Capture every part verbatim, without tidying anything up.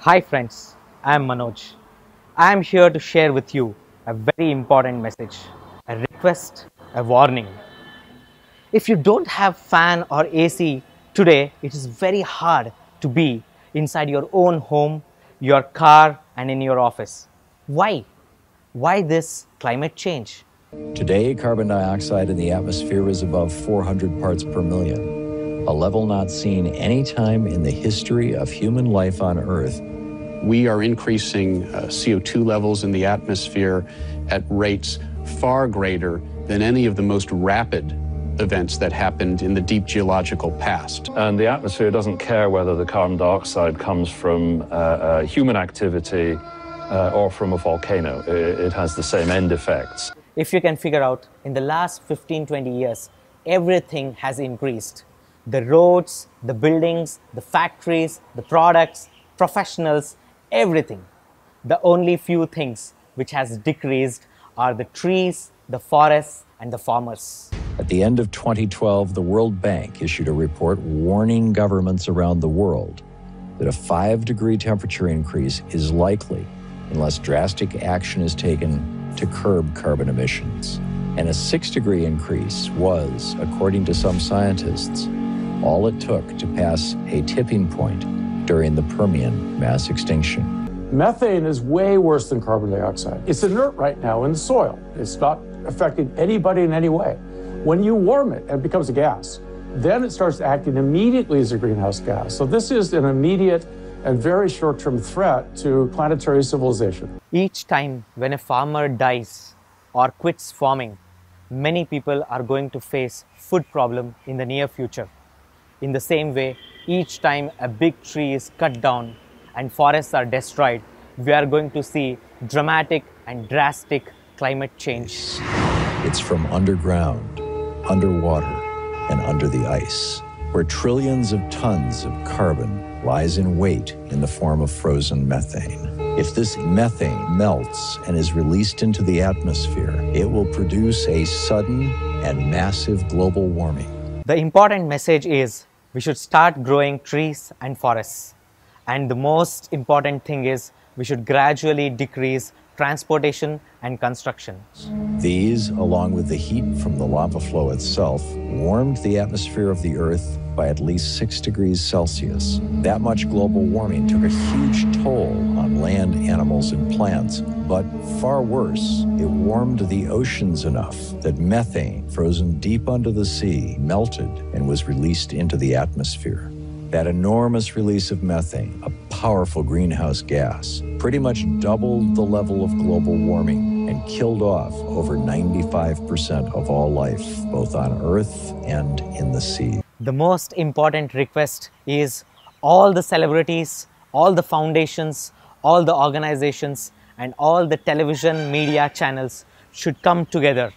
Hi friends, I am Manoj. I am here to share with you a very important message, a request, a warning. If you don't have fan or A C today, it is very hard to be inside your own home, your car and in your office. Why? Why this climate change? Today, carbon dioxide in the atmosphere is above four hundred parts per million, a level not seen any time in the history of human life on Earth. We are increasing uh, C O two levels in the atmosphere at rates far greater than any of the most rapid events that happened in the deep geological past. And the atmosphere doesn't care whether the carbon dioxide comes from uh, uh, human activity uh, or from a volcano. It, it has the same end effects. If you can figure out, in the last fifteen to twenty years, everything has increased. The roads, the buildings, the factories, the products, professionals, everything. The only few things which has decreased are the trees, the forests, and the farmers. At the end of twenty twelve, the World Bank issued a report warning governments around the world that a five degree temperature increase is likely unless drastic action is taken to curb carbon emissions. And a six degree increase was, according to some scientists, all it took to pass a tipping point during the Permian mass extinction. Methane is way worse than carbon dioxide. It's inert right now in the soil. It's not affecting anybody in any way. When you warm it, it becomes a gas. Then it starts acting immediately as a greenhouse gas. So this is an immediate and very short-term threat to planetary civilization. Each time when a farmer dies or quits farming, many people are going to face food problem in the near future. In the same way, each time a big tree is cut down and forests are destroyed, we are going to see dramatic and drastic climate change. It's from underground, underwater, and under the ice, where trillions of tons of carbon lies in wait in the form of frozen methane. If this methane melts and is released into the atmosphere, it will produce a sudden and massive global warming. The important message is we should start growing trees and forests. And the most important thing is we should gradually decrease transportation and construction. These, along with the heat from the lava flow itself, warmed the atmosphere of the Earth by at least six degrees Celsius. That much global warming took a huge toll on land, animals, and plants. But far worse, it warmed the oceans enough that methane, frozen deep under the sea, melted and was released into the atmosphere. That enormous release of methane, a powerful greenhouse gas, pretty much doubled the level of global warming and killed off over ninety-five percent of all life, both on Earth and in the sea. The most important request is all the celebrities, all the foundations, all the organizations, and all the television media channels should come together.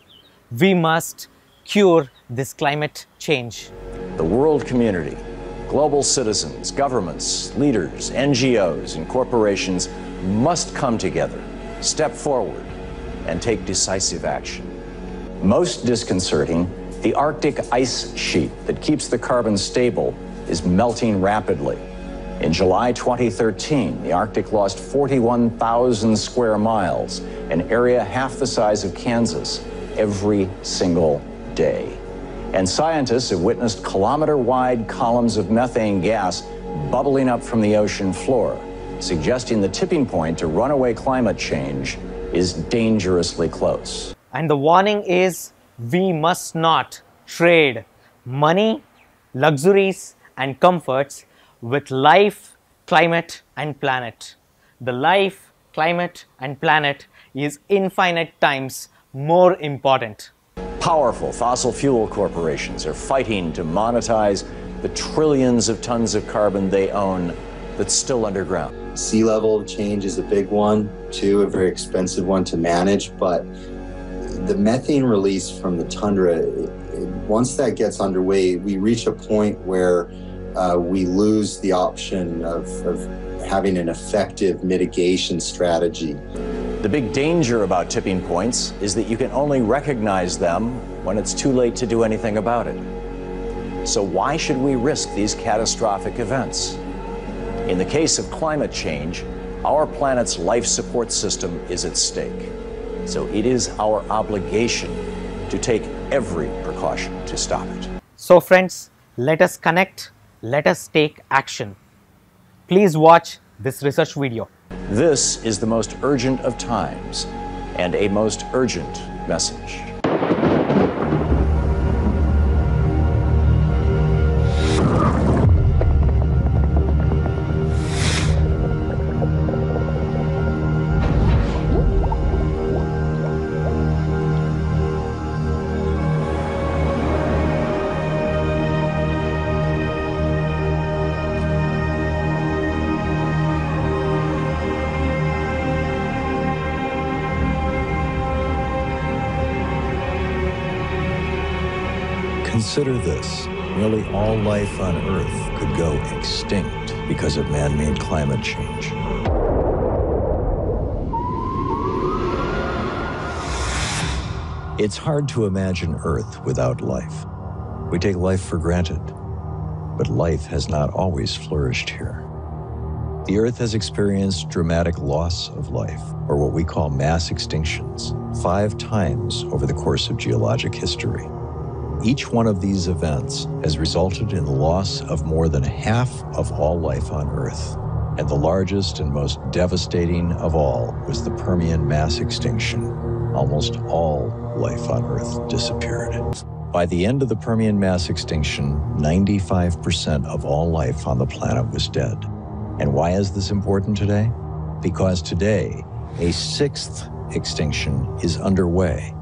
We must cure this climate change. The world community, global citizens, governments, leaders, N G Os, and corporations must come together, step forward, and take decisive action. Most disconcerting, the Arctic ice sheet that keeps the carbon stable is melting rapidly. In July twenty thirteen, the Arctic lost forty-one thousand square miles, an area half the size of Kansas, every single day. And scientists have witnessed kilometer-wide columns of methane gas bubbling up from the ocean floor, suggesting the tipping point to runaway climate change is dangerously close. And the warning is we must not trade money, luxuries, and comforts with life, climate, and planet. The life, climate, and planet is infinite times more important. Powerful fossil fuel corporations are fighting to monetize the trillions of tons of carbon they own that's still underground. Sea level change is a big one, too, a very expensive one to manage, but the methane release from the tundra, once that gets underway, we reach a point where uh, we lose the option of, of having an effective mitigation strategy. The big danger about tipping points is that you can only recognize them when it's too late to do anything about it. So why should we risk these catastrophic events? In the case of climate change, our planet's life support system is at stake. So it is our obligation to take every precaution to stop it. So friends, let us connect, let us take action. Please watch this research video. This is the most urgent of times and a most urgent message. Consider this, nearly all life on Earth could go extinct because of man-made climate change. It's hard to imagine Earth without life. We take life for granted, but life has not always flourished here. The Earth has experienced dramatic loss of life, or what we call mass extinctions, five times over the course of geologic history. Each one of these events has resulted in the loss of more than half of all life on Earth. And the largest and most devastating of all was the Permian mass extinction. Almost all life on Earth disappeared. By the end of the Permian mass extinction, ninety-five percent of all life on the planet was dead. And why is this important today? Because today, a sixth extinction is underway.